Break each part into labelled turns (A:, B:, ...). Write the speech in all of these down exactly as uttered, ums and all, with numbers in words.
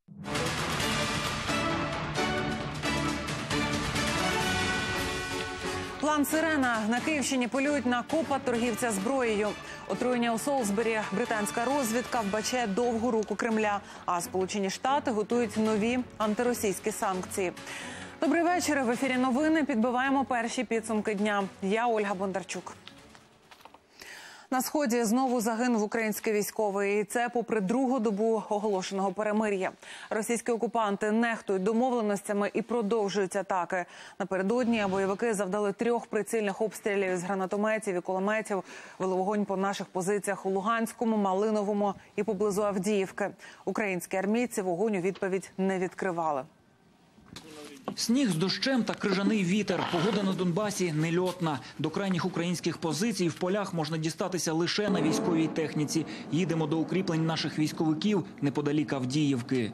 A: План «Сирена». На Київщині полюють на копа торгівця зброєю. Отруєння у Солсбері британська розвідка вбачає довгу руку Кремля, а Сполучені Штати готують нові антиросійські санкції. Добрий вечір. В ефірі новини. Підбиваємо перші підсумки дня. Я Ольга Бондарчук. На Сході знову загинув український військовий. І це попри другу добу оголошеного перемир'я. Російські окупанти нехтують домовленостями і продовжують атаки. Напередодні бойовики завдали трьох прицільних обстрілів з гранатометів і кулеметів. Вели вогонь по наших позиціях у Луганському, Малиновому і поблизу Авдіївки. Українські армійці вогонь у відповідь не відкривали.
B: Сніг з дощем та крижаний вітер. Погода на Донбасі нельотна. До крайніх українських позицій в полях можна дістатися лише на військовій техніці. Їдемо до укріплень наших військовиків неподалік Авдіївки.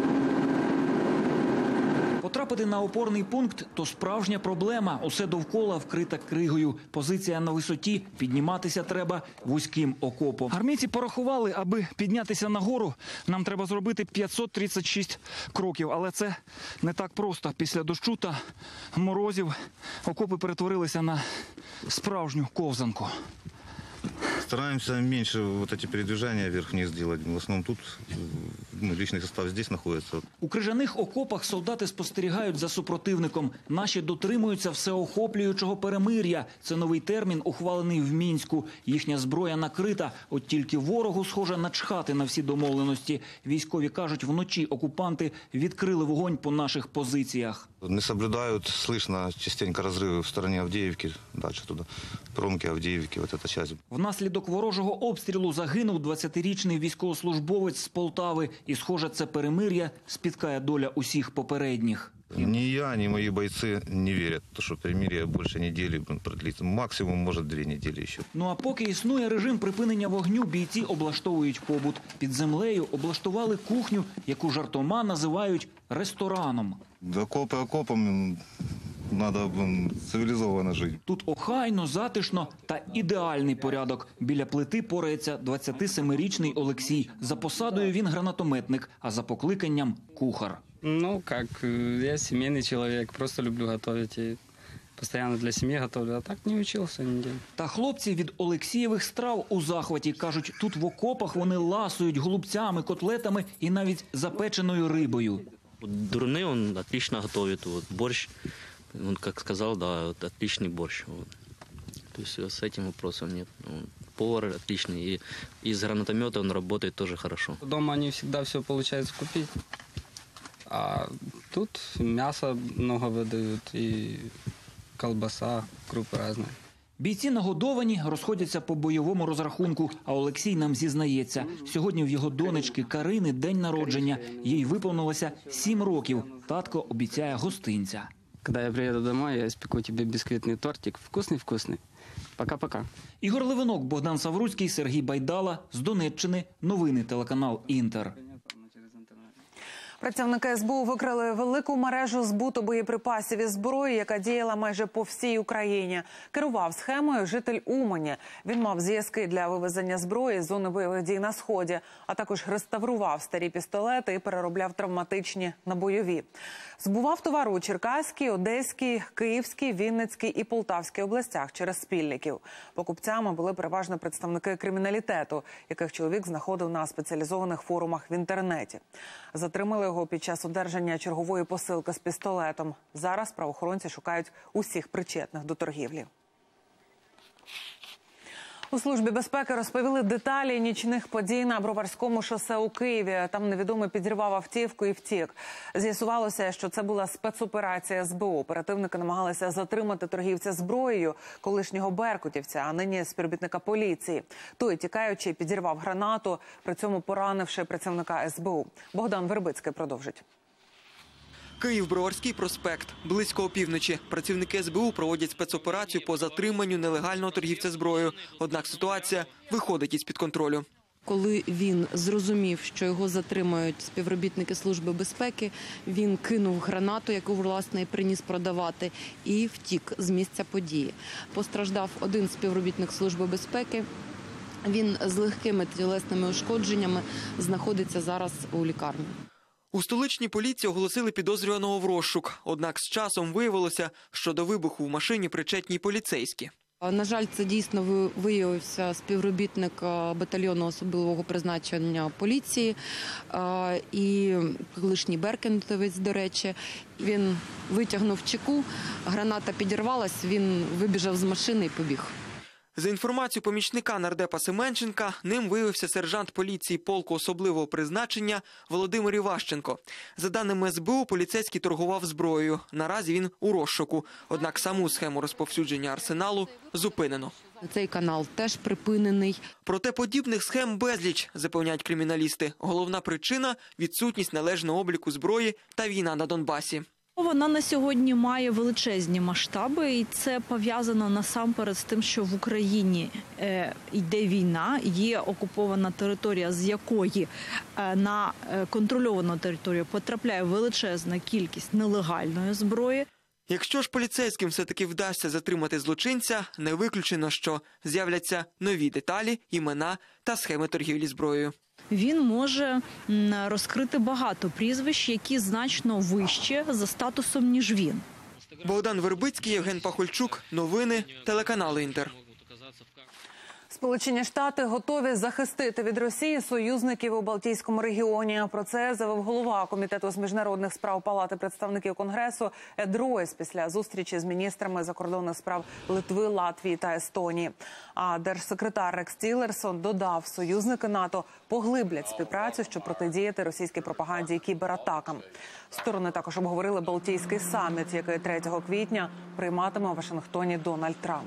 B: Потрапити на опорний пункт – то справжня проблема. Усе довкола вкрита кригою. Позиція на висоті, підніматися треба вузьким окопом. Армійці порахували, аби піднятися нагору, нам треба зробити п'ятсот тридцять шість кроків. Але це не так просто. Після дощу та морозів окопи перетворилися на справжню ковзанку.
C: Стараемся меньше вот эти передвижения вверх-вниз делать. В основном тут ну, личный состав здесь находится.
B: У крижаних окопах солдати спостерігають за супротивником. Наші дотримуються всеохоплюючого перемир'я. Це новий термін, ухвалений в Мінську. Їхня зброя накрита, от тільки ворогу схоже начхати на всі домовленості. Військові кажуть, вночі окупанти відкрили вогонь по наших позиціях.
C: Не соблюдают, слышно частенько разрывы в стороне Авдеевки, дальше туда, промки Авдеевки, вот эта часть.
B: Внаслідок ворожого обстрілу загинув двадцятирічний військовослужбовець з Полтави. І, схоже, це перемир'я спіткає доля усіх попередніх.
C: Ни я, ни мои бойцы не верят, что перемирие больше недели продлится. Максимум, может, две недели еще.
B: Ну а поки існує режим припинення вогню, бійці облаштовують побут. Під землею облаштували кухню, яку жартома називають рестораном.
C: Окопи окопом, треба цивілізовано жити.
B: Тут охайно, затишно та ідеальний порядок. Біля плити порається двадцятисемирічний Олексій. За посадою він гранатометник, а за покликанням – кухар.
D: Ну, как, я семейный человек, просто люблю готовить и постоянно для семьи готовлю, а так не учился нигде.
B: Та хлопці від Олексієвих страв у захваті. Кажуть, тут в окопах вони ласують голубцями, котлетами і навіть запеченою рибою.
E: Дурный он отлично готовит, вот, борщ, он, как сказал, да, вот, отличный борщ. Вот. То есть с этим вопросом нет. Он, повар отличный, и из гранатомета он работает тоже хорошо.
D: Дома не всегда все получается купить, а тут мясо много выдают, и колбаса, крупы разные.
B: Бійці нагодовані, розходяться по бойовому розрахунку, а Олексій нам зізнається. Сьогодні в його донечки Карини день народження. Їй виповнилося сім років. Татко обіцяє гостинця.
D: Когда я приеду домой, я испеку тебе бисквитный тортик. Вкусный-вкусный. Пока-пока.
B: Ігор Левинок, Богдан Савруцький, Сергій Байдала. З Донеччини. Новини телеканал «Інтер».
A: Працівники ес бе у викрили велику мережу збуту боєприпасів і зброї, яка діяла майже по всій Україні. Керував схемою житель Умані. Він мав зв'язки для вивезення зброї з зони бойових дій на Сході, а також реставрував старі пістолети і переробляв травматичні на бойові. Збував товар у Черкаській, Одеській, Київській, Вінницькій і Полтавській областях через спільників. Покупцями були переважно представники криміналітету, яких чоловік знаходив на спеціалізованих форумах в інтернеті. Затримали його під час одержання чергової посилки з пістолетом. Зараз правоохоронці шукають усіх причетних до торгівлі. У Службі безпеки розповіли деталі нічних подій на Броварському шосе у Києві. Там невідомий підірвав автівку і втік. З'ясувалося, що це була спецоперація ес бе у. Оперативники намагалися затримати торгівця зброєю, колишнього беркутівця, а нині співробітника поліції. Той, тікаючи, підірвав гранату, при цьому поранивши працівника ес бе у. Богдан Вербицький продовжить.
F: Київ, Броварський проспект. Близько опівночі. Працівники ес бе у проводять спецоперацію по затриманню нелегального торгівця зброєю. Однак ситуація виходить із-під контролю.
G: Коли він зрозумів, що його затримають співробітники Служби безпеки, він кинув гранату, яку, власне, і приніс продавати, і втік з місця події. Постраждав один співробітник Служби безпеки. Він з легкими тілесними ушкодженнями знаходиться зараз у лікарні.
F: У столичній поліції оголосили підозрюваного в розшук. Однак з часом виявилося, що до вибуху в машині причетні поліцейські.
G: На жаль, це дійсно виявився співробітник батальйону особливого призначення поліції і колишній беркутівець, до речі. Він витягнув чеку, граната підірвалась, він вибіжав з машини і побіг.
F: За інформацією помічника нардепа Семенченка, ним виявився сержант поліції полку особливого призначення Володимир Іващенко. За даними ес бе у, поліцейський торгував зброєю. Наразі він у розшуку. Однак саму схему розповсюдження арсеналу зупинено.
G: Цей канал теж припинений.
F: Проте подібних схем безліч, запевняють криміналісти. Головна причина – відсутність належного обліку зброї та війна на Донбасі.
H: Вона на сьогодні має величезні масштаби, і це пов'язано насамперед з тим, що в Україні е, йде війна, є окупована територія, з якої е, на контрольовану територію потрапляє величезна кількість нелегальної зброї.
F: Якщо ж поліцейським все-таки вдасться затримати злочинця, не виключено, що з'являться нові деталі, імена та схеми торгівлі зброєю.
H: Він може розкрити багато прізвищ, які значно вище за статусом, ніж він.
F: Богдан Вербицький, Євген Пахольчук. Новини. Телеканал «Інтер».
A: Сполучені Штати готові захистити від Росії союзників у Балтійському регіоні. Про це заявив голова Комітету з міжнародних справ Палати представників Конгресу Ед Ройс після зустрічі з міністрами закордонних справ Литви, Латвії та Естонії. А держсекретар Рекс Тілерсон додав, союзники НАТО поглиблять співпрацю, щоб протидіяти російській пропаганді і кібератакам. Сторони також обговорили Балтійський саміт, який третього квітня прийматиме у Вашингтоні Дональд Трамп.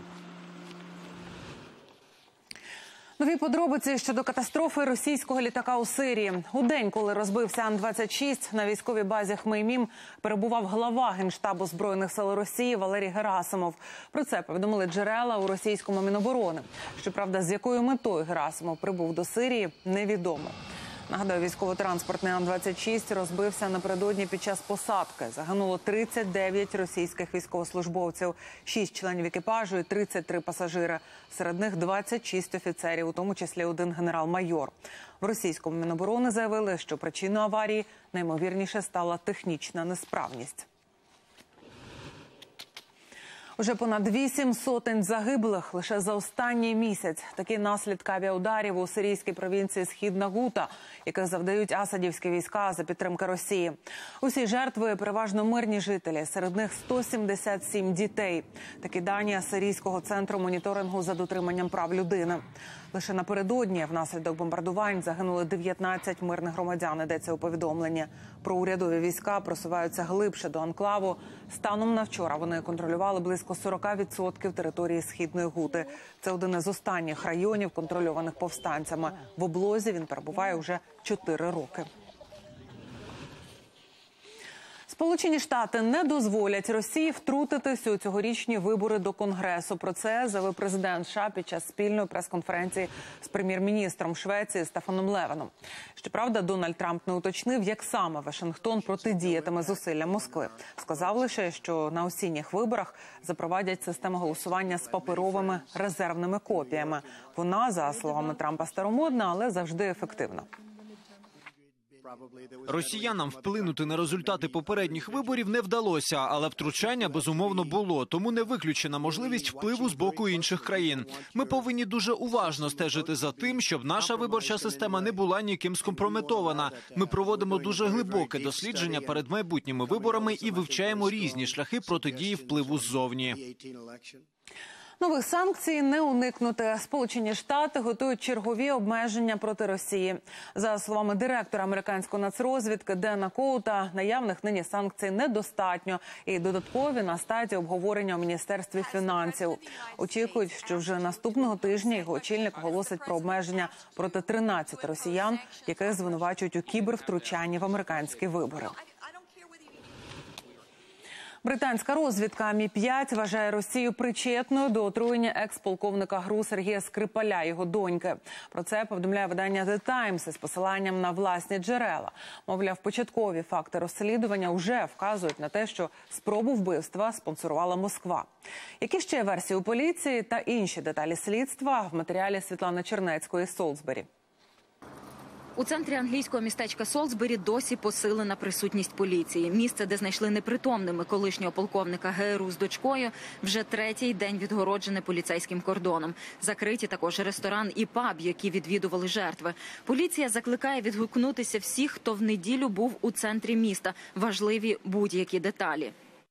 A: Нові подробиці щодо катастрофи російського літака у Сирії. У день, коли розбився Ан двадцять шість, на військовій базі Хмеймім перебував глава Генштабу Збройних сил Росії Валерій Герасимов. Про це повідомили джерела у російському Міноборони. Щоправда, з якою метою Герасимов прибув до Сирії, невідомо. Нагадаю, військово-транспортний Ан двадцять шість розбився напередодні під час посадки. Загинуло тридцять дев'ять російських військовослужбовців, шість членів екіпажу і тридцять три пасажири. Серед них двадцять шість офіцерів, у тому числі один генерал-майор. В російському Міноборони заявили, що причиною аварії наймовірніше стала технічна несправність. Уже понад вісім сотень загиблих лише за останній місяць. Такі наслідки авіаударів у сирійській провінції Східна Гута, яких завдають асадівські війська за підтримки Росії. Усі жертви – переважно мирні жителі, серед них сто сімдесят сім дітей. Такі дані Сирійського центру моніторингу за дотриманням прав людини. Лише напередодні внаслідок бомбардувань загинули дев'ятнадцять мирних громадян, йдеться у повідомленні. Проурядові війська просуваються глибше до анклаву. Станом на вчора вони контролювали близько сорок відсотків території Східної Гути. Це один із останніх районів, контрольованих повстанцями. В облозі він перебуває вже чотири роки. Сполучені Штати не дозволять Росії втрутитись у цьогорічні вибори до Конгресу. Про це заявив президент США під час спільної прес-конференції з прем'єр-міністром Швеції Стефаном Левеном. Щоправда, Дональд Трамп не уточнив, як саме Вашингтон протидіятиме зусиллям Москви. Сказав лише, що на осінніх виборах запровадять систему голосування з паперовими резервними копіями. Вона, за словами Трампа, старомодна, але завжди ефективна.
I: Росіянам вплинути на результати попередніх виборів не вдалося, але втручання, безумовно, було. Тому не виключена можливість впливу з боку інших країн. Ми повинні дуже уважно стежити за тим, щоб наша виборча система не була ніким скомпрометована. Ми проводимо дуже глибоке дослідження перед майбутніми виборами і вивчаємо різні шляхи протидії впливу ззовні.
A: Нових санкцій не уникнути. Сполучені Штати готують чергові обмеження проти Росії. За словами директора американської нацрозвідки Дена Коута, наявних нині санкцій недостатньо і додаткові на стадії обговорення у Міністерстві фінансів. Очікують, що вже наступного тижня його очільник оголосить про обмеження проти тринадцяти росіян, яких звинувачують у кібервтручанні в американські вибори. Британська розвідка Мі п'ять вважає Росію причетною до отруєння екс-полковника ГРУ Сергія Скрипаля, його доньки. Про це повідомляє видання The Times із посиланням на власні джерела. Мовляв, початкові факти розслідування вже вказують на те, що спробу вбивства спонсорувала Москва. Які ще версії у поліції та інші деталі слідства в матеріалі Світлани Чернецької з Солсбері.
J: У центрі англійського містечка Солсбері досі посилена присутність поліції. Місце, де знайшли непритомними колишнього полковника ГРУ з дочкою, вже третій день відгороджене поліцейським кордоном. Закриті також ресторан і паб, які відвідували жертви. Поліція закликає відгукнутися всіх, хто в неділю був у центрі міста. Важливі будь-які деталі.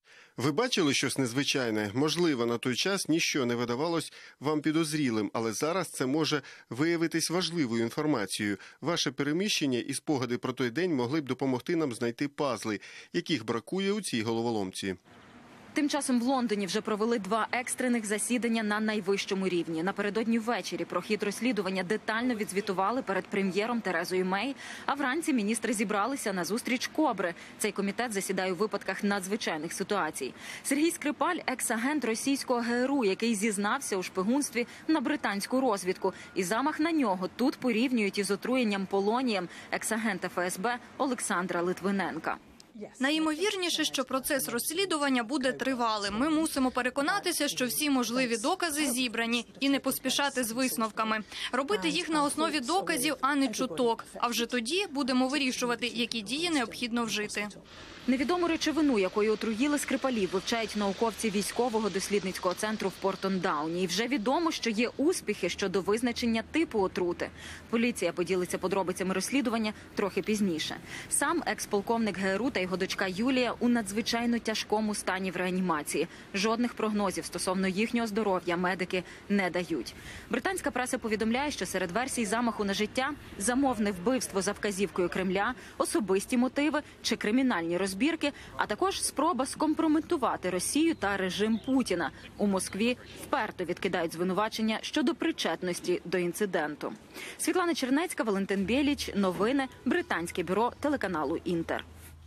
K: Ви бачили щось незвичайне? Можливо, на той час ніщо не видавалось вам підозрілим, але зараз це може виявитись важливою інформацією. Ваше переміщення і спогади про той день могли б допомогти нам знайти пазли, яких бракує у цій головоломці.
J: Тим часом в Лондоні вже провели два екстрених засідання на найвищому рівні. Напередодні ввечері про хід розслідування детально відзвітували перед прем'єром Терезою Мей, а вранці міністри зібралися на зустріч Кобри. Цей комітет засідає у випадках надзвичайних ситуацій. Сергій Скрипаль – екс-агент російського ГРУ, який зізнався у шпигунстві на британську розвідку. І замах на нього тут порівнюють із отруєнням полонієм екс-агента ФСБ Олександра Литвиненка.
L: Найімовірніше, що процес розслідування буде тривалим. Ми мусимо переконатися, що всі можливі докази зібрані і не поспішати з висновками. Робити їх на основі доказів, а не чуток. А вже тоді будемо вирішувати, які дії необхідно вжити.
J: Невідому речовину, якою отруїли Скрипалів, вивчають науковці військового дослідницького центру в Портон-Дауні. І вже відомо, що є успіхи щодо визначення типу отрути. Поліція поділиться подробицями розслідування трохи пізніше. Сам екс-полковник ГРУ та його дочка Юлія у надзвичайно тяжкому стані в реанімації. Жодних прогнозів стосовно їхнього здоров'я медики не дають. Британська преса повідомляє, що серед версій замаху на життя – замовне вбивство за вказівкою Кремля, особисті мотиви чи кримінальні розбірки. Збірки, а також спроба скомпрометувати Росію та режим Путіна. У Москві вперто відкидають звинувачення щодо причетності до інциденту. Світлана Чернецька, Валентин Бєліч. Новини. Британське бюро телеканалу «Інтер».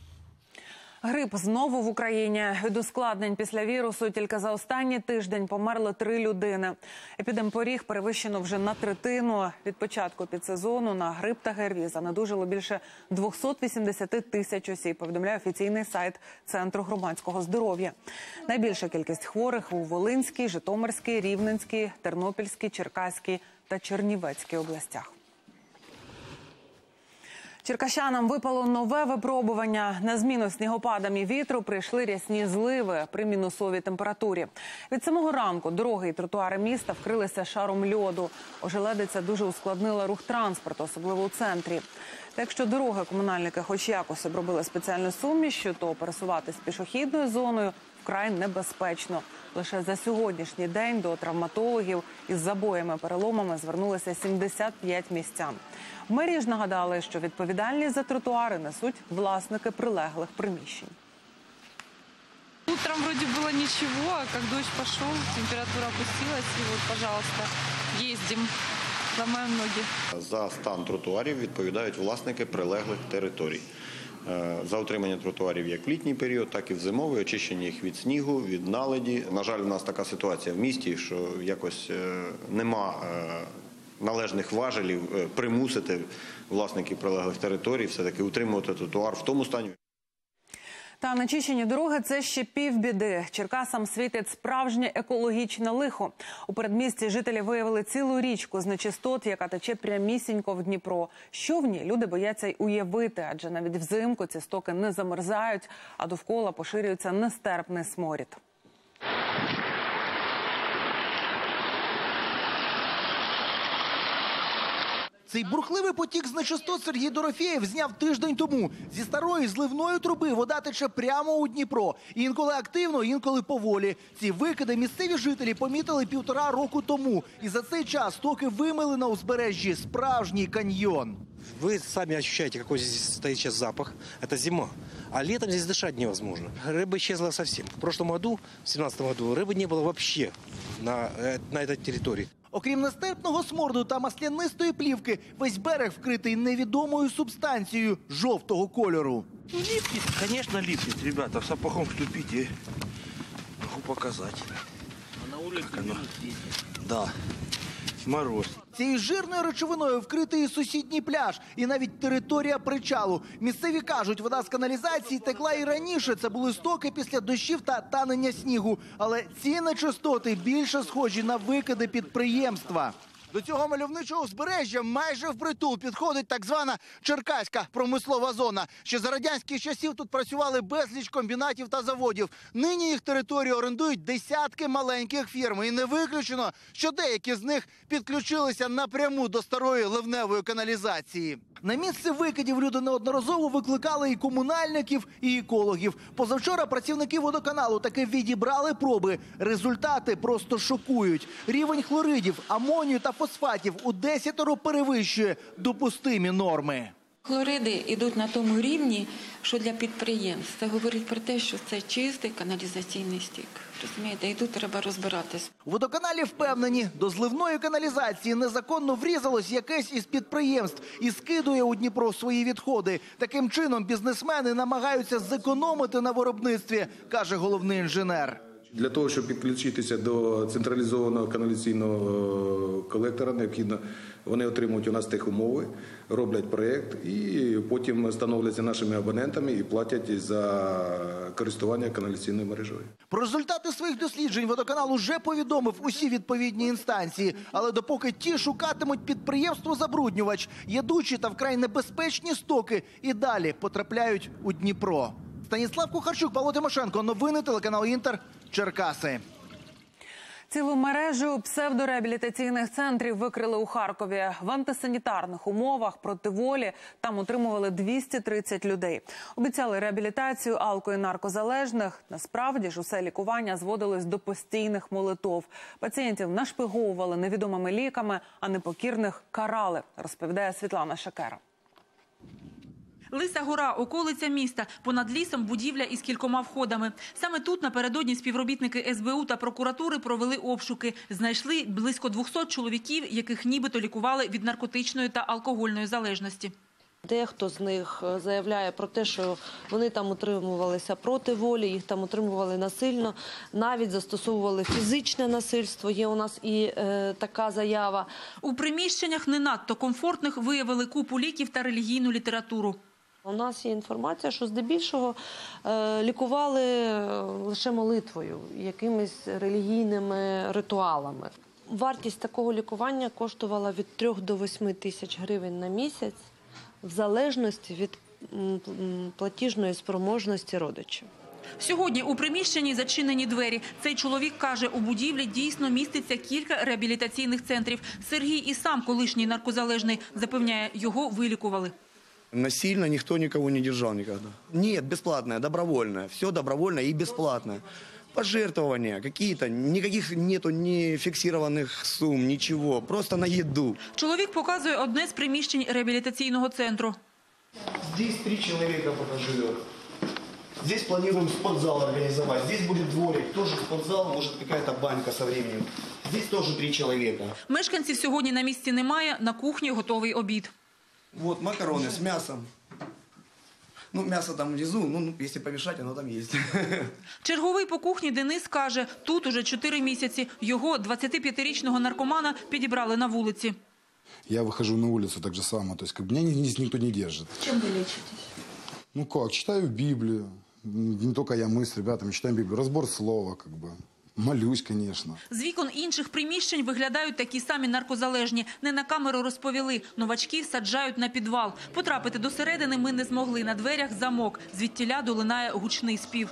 A: Грип знову в Україні. Від ускладнень після вірусу тільки за останній тиждень померли три людини. Епідемпоріг перевищено вже на третину. Від початку підсезону на грип та ГРВІ занедужало більше двісті вісімдесят тисяч осіб, повідомляє офіційний сайт Центру громадського здоров'я. Найбільша кількість хворих у Волинській, Житомирській, Рівненській, Тернопільській, Черкаській та Чернівецькій областях. Черкащанам випало нове випробування. На зміну снігопадам і вітру прийшли рясні зливи при мінусовій температурі. Від самого ранку дороги і тротуари міста вкрилися шаром льоду. Ожеледиця дуже ускладнила рух транспорту, особливо у центрі. Та якщо дороги комунальники хоч якось обробили спеціальну сумішю, то пересуватись пішохідною зоною вкрай небезпечно. Лише за сьогоднішній день до травматологів із забоями-переломами звернулися сімдесят п'ять містян. В мерії ж нагадали, що відповідальність за тротуари несуть власники прилеглих приміщень.
M: Утром вроде было ничего, а как дождь пошел, температура опустилась, и вот, пожалуйста, ездим, ломаем ноги.
N: За стан тротуарів відповідають власники прилеглих територій. За утримання тротуарів як в літній період, так і в зимовий, очищення їх від снігу, від наледі. На жаль, у нас така ситуація в місті, що якось нема належних важелів примусити власників прилеглих територій все-таки утримувати тротуар в тому стані.
A: Та нечищені дороги – це ще півбіди. Черкасам світить справжнє екологічне лихо. У передмісті жителі виявили цілу річку з нечистот, яка тече прямісінько в Дніпро. Що в ній, люди бояться й уявити, адже навіть взимку ці стоки не замерзають, а довкола поширюється нестерпний сморід.
O: Цей бурхливий потік з нечистот Сергій Дорофєєв зняв тиждень тому. Зі старої зливної труби вода тече прямо у Дніпро. Інколи активно, інколи поволі. Ці викиди місцеві жителі помітили півтора року тому. І за цей час стоки вимили на узбережжі справжній каньйон.
P: Вы сами ощущаете, какой здесь стоит сейчас запах. Это зима. А летом здесь дышать невозможно. Рыба исчезла совсем. В прошлом году, в две тысячи семнадцатом году, рыбы не было вообще на, на этой территории.
O: Окрім нестерпного сморду та маслянистої плівки, весь берег вкритий невідомою субстанцією жовтого кольору.
P: Ну, липнет, конечно, липнет, ребята. В сапогом вступите, могу показать. А на улице да, мороз.
O: Цією жирною речовиною вкритий і сусідній пляж, і навіть територія причалу. Місцеві кажуть, вода з каналізації текла і раніше. Це були стоки після дощів та танення снігу. Але ці нечистоти більше схожі на викиди підприємства. До цього мальовничого узбережжя майже впритул підходить так звана черкаська промислова зона. Ще за радянських часів тут працювали безліч комбінатів та заводів. Нині їх територію орендують десятки маленьких фірм. І не виключено, що деякі з них підключилися напряму до старої ливневої каналізації. На місце викидів люди неодноразово викликали і комунальників, і екологів. Позавчора працівники водоканалу таки відібрали проби. Результати просто шокують. Рівень хлоридів, амонію та фосфатів у десятеро перевищує допустимі норми.
Q: Хлориди йдуть на тому рівні, що для підприємств. Це говорить про те, що це чистий каналізаційний стік. Розумієте, і тут треба розбиратись.
O: У водоканалі впевнені, до зливної каналізації незаконно врізалось якесь із підприємств і скидує у Дніпро свої відходи. Таким чином бізнесмени намагаються зекономити на виробництві, каже головний інженер.
R: Для того, щоб підключитися до централізованого каналізаційного колектора, необхідно, вони отримують у нас техумови, роблять проєкт і потім становляться нашими абонентами і платять за користування каналізаційною мережею.
O: Про результати своїх досліджень водоканал уже повідомив усі відповідні інстанції. Але допоки ті шукатимуть підприємство-забруднювач, ядучі та вкрай небезпечні стоки і далі потрапляють у Дніпро. Станіслав Кухарчук, Павло Тимошенко. Новини, телеканал «Інтер», Черкаси.
A: Цілу мережу псевдореабілітаційних центрів викрили у Харкові. В антисанітарних умовах проти волі там утримували двісті тридцять людей. Обіцяли реабілітацію алко- і наркозалежних. Насправді ж усе лікування зводилось до постійних молитов. Пацієнтів нашпиговували невідомими ліками, а непокірних карали, розповідає Світлана Шакера.
S: Лиса гора, околиця міста. Понад лісом будівля із кількома входами. Саме тут напередодні співробітники ес бе у та прокуратури провели обшуки. Знайшли близько двохсот чоловіків, яких нібито лікували від наркотичної та алкогольної залежності.
T: Дехто з них заявляє про те, що вони там утримувалися проти волі, їх там утримували насильно, навіть застосовували фізичне насильство. Є у нас і е, така заява.
S: У приміщеннях не надто комфортних виявили купу ліків та релігійну літературу.
T: У нас є інформація, що здебільшого е, лікували лише молитвою, якимись релігійними ритуалами. Вартість такого лікування коштувала від трьох до восьми тисяч гривень на місяць, в залежності від платіжної спроможності родичів.
S: Сьогодні у приміщенні зачинені двері. Цей чоловік каже, у будівлі дійсно міститься кілька реабілітаційних центрів. Сергій і сам колишній наркозалежний, запевняє, його вилікували.
U: Насильно никто никого не держал никогда. Нет, бесплатное, добровольное. Все добровольно и бесплатно. Пожертвования какие-то, никаких нету ни фиксированных сумм, ничего. Просто на еду.
S: Чоловік показує одне з приміщень реабілітаційного центру.
U: Здесь три человека пока живет. Здесь планируем спортзал организовать. Здесь будет дворик, тоже спортзал, может какая-то банька со временем. Здесь тоже три человека.
S: Мешканців сьогодні на місці немає, на кухні готовий обід.
U: Вот макароны с мясом. Ну, мясо там внизу, ну, если помешать, оно там есть.
S: Черговий по кухні Денис каже, тут уже чотири місяці. Його, двадцятип'ятирічного наркомана, підібрали на вулиці.
V: Я выхожу на улицу так же само, то есть как бы меня здесь никто не держит.
S: Чем вы лечитесь?
V: Ну как, читаю Библию, не только я, мы с ребятами читаем Библию, разбор слова, как бы. Молюсь, конечно.
S: З вікон інших приміщень виглядають такі самі наркозалежні. Не на камеру розповіли. Новачків саджають на підвал. Потрапити до середини ми не змогли. На дверях замок. Звідтіля долинає гучний спів.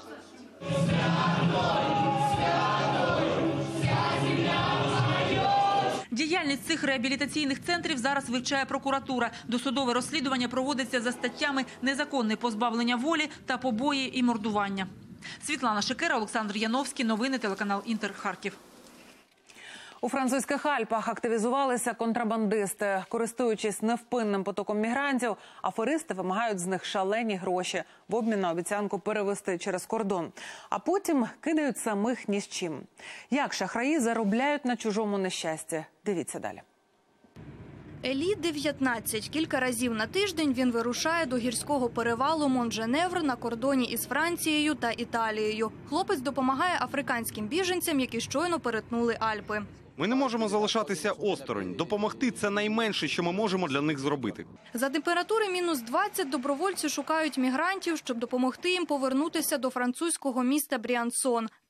S: Діяльність цих реабілітаційних центрів зараз вивчає прокуратура. Досудове розслідування проводиться за статтями «Незаконне позбавлення волі» та «Побої і мордування». Світлана Шакера, Олександр Яновський. Новини, телеканал «Інтер», Харків.
A: У французьких Альпах активізувалися контрабандисти. Користуючись невпинним потоком мігрантів, аферисти вимагають з них шалені гроші в обмін на обіцянку перевезти через кордон. А потім кидають самих ні з чим. Як шахраї заробляють на чужому нещасті? Дивіться далі.
L: Елі дев'ятнадцять. Кілька разів на тиждень він вирушає до гірського перевалу Монженевр на кордоні із Францією та Італією. Хлопець допомагає африканським біженцям, які щойно перетнули Альпи.
W: Ми не можемо залишатися осторонь. Допомогти – це найменше, що ми можемо для них зробити.
L: За температури мінус двадцять добровольці шукають мігрантів, щоб допомогти їм повернутися до французького міста Бріансон.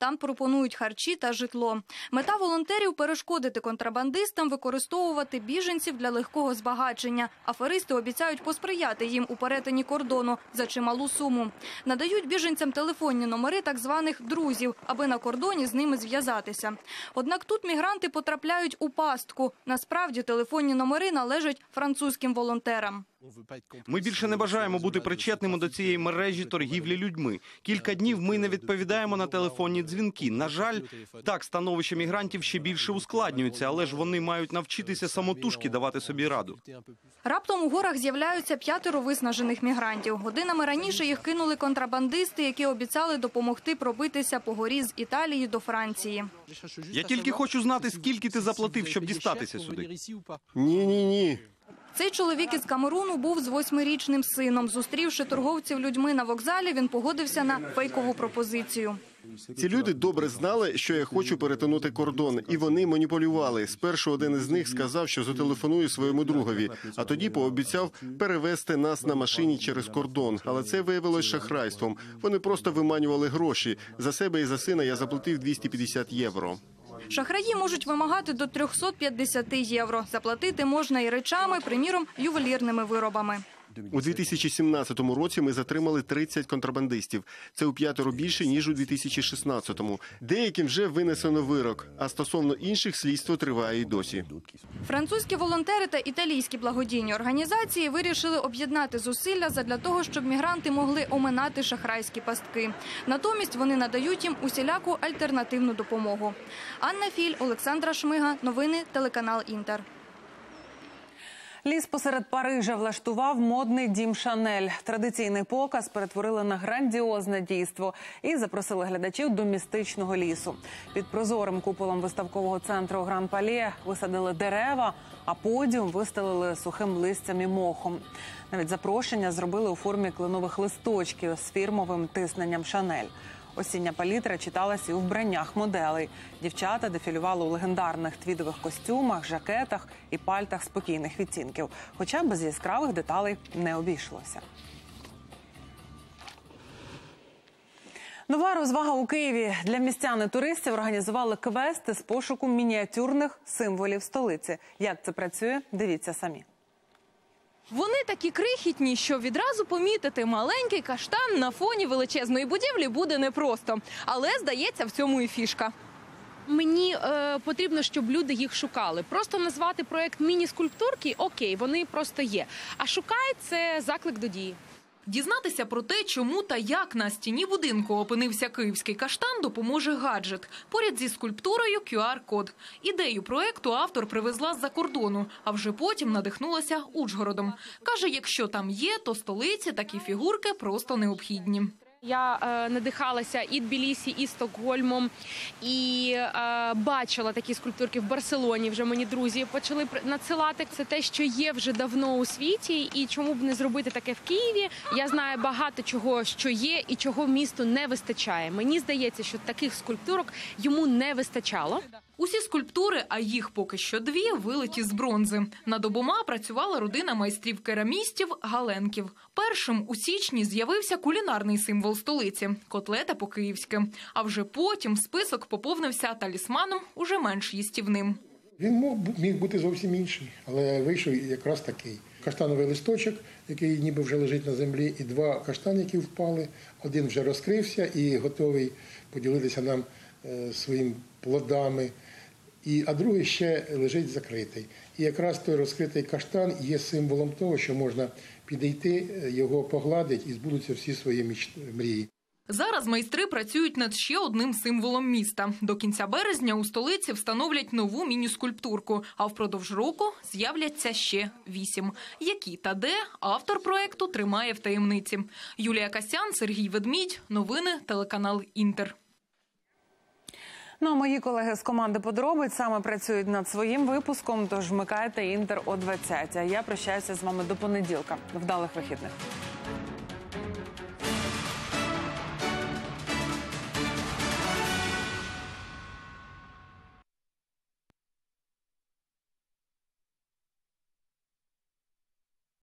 L: Там пропонують харчі та житло. Мета волонтерів – перешкодити контрабандистам використовувати біженців для легкого збагачення. Аферисти обіцяють посприяти їм у перетині кордону за чималу суму. Надають біженцям телефонні номери так званих «друзів», аби на кордоні з ними зв'язатися. Однак тут мігранти потрапляють у пастку. Насправді телефонні номери належать французьким волонтерам.
W: Ми більше не бажаємо бути причетними до цієї мережі торгівлі людьми. Кілька днів ми не відповідаємо на телефонні дзвінки. На жаль, так, становище мігрантів ще більше ускладнюється, але ж вони мають навчитися самотужки давати собі раду.
L: Раптом у горах з'являються п'ятеро виснажених мігрантів. Годинами раніше їх кинули контрабандисти, які обіцяли допомогти пробитися по горі з Італії до Франції.
W: Я тільки хочу знати, скільки ти заплатив, щоб дістатися сюди.
K: Ні-ні-ні.
L: Цей чоловік із Камеруну був з восьмирічним сином. Зустрівши торговців людьми на вокзалі, він погодився на фейкову пропозицію.
K: Ці люди добре знали, що я хочу перетинути кордон, і вони маніпулювали. Спершу один із них сказав, що зателефонує своєму другові, а тоді пообіцяв перевезти нас на машині через кордон. Але це виявилось шахрайством. Вони просто виманювали гроші. За себе і за сина я заплатив двісті п'ятдесят євро.
L: Шахраї можуть вимагати до трьохсот п'ятдесят євро. Заплатити можна і речами, приміром, ювелірними виробами.
K: У дві тисячі сімнадцятому році ми затримали тридцять контрабандистів. Це у п'ятеро більше, ніж у дві тисячі шістнадцятому. Деяким вже винесено вирок, а стосовно інших слідство триває і досі.
L: Французькі волонтери та італійські благодійні організації вирішили об'єднати зусилля задля того, щоб мігранти могли оминати шахрайські пастки. Натомість вони надають їм усіляку альтернативну допомогу. Анна Філь, Олександра Шмига. Новини, телеканал «Інтер».
A: Ліс посеред Парижа влаштував модний дім «Шанель». Традиційний показ перетворили на грандіозне дійство і запросили глядачів до містичного лісу. Під прозорим куполом виставкового центру Гран Пале висадили дерева, а подіум вистелили сухим листям і мохом. Навіть запрошення зробили у формі кленових листочків з фірмовим тисненням «Шанель». Осіння палітра читалась і у вбраннях моделей. Дівчата дефілювали у легендарних твідових костюмах, жакетах і пальтах спокійних відтінків. Хоча без яскравих деталей не обійшлося. Нова розвага у Києві. Для містян і туристів організували квести з пошуку мініатюрних символів столиці. Як це працює, дивіться самі.
C: Вони такі крихітні, що відразу помітити маленький каштан на фоні величезної будівлі буде непросто. Але, здається, в цьому і фішка.
G: Мені е, потрібно, щоб люди їх шукали. Просто назвати проєкт міні-скульптурки – окей, вони просто є. А шукають – це заклик до дії.
D: Дізнатися про те, чому та як на стіні будинку опинився київський каштан, допоможе гаджет. Поряд зі скульптурою кю ар-код. Ідею проєкту автор привезла з-за кордону, а вже потім надихнулася Ужгородом. Каже, якщо там є, то столиці такі фігурки просто необхідні.
G: Я е, надихалася і Тбілісі, і Стокгольмом, і е, бачила такі скульптурки в Барселоні. Вже мені друзі почали надсилати. Це те, що є вже давно у світі, і чому б не зробити таке в Києві. Я знаю багато чого, що є і чого місту не вистачає. Мені здається, що таких скульптурок йому не вистачало.
D: Усі скульптури, а їх поки що дві, вилиті з бронзи. Над обома працювала родина майстрів-керамістів Галенків. Першим у січні з'явився кулінарний символ столиці – котлета по-київськи. А вже потім список поповнився талісманом уже менш їстівним.
E: Він міг бути зовсім інший, але вийшов якраз такий. Каштановий листочок, який ніби вже лежить на землі, і два каштани, які впали. Один вже розкрився і готовий поділитися нам своїм плодами, і, а другий ще лежить закритий. І якраз той розкритий каштан є символом того, що можна підійти, його погладити і збудуться всі свої мрії.
D: Зараз майстри працюють над ще одним символом міста. До кінця березня у столиці встановлять нову міні-скульптурку, а впродовж року з'являться ще вісім. Які та де автор проєкту тримає в таємниці. Юлія Касян, Сергій Ведмідь. Новини, телеканал «Інтер».
A: Ну, а мої колеги з команди «Подробиць» саме працюють над своїм випуском, тож вмикайте «Інтер» о двадцятій. А я прощаюся з вами до понеділка. Вдалих вихідних.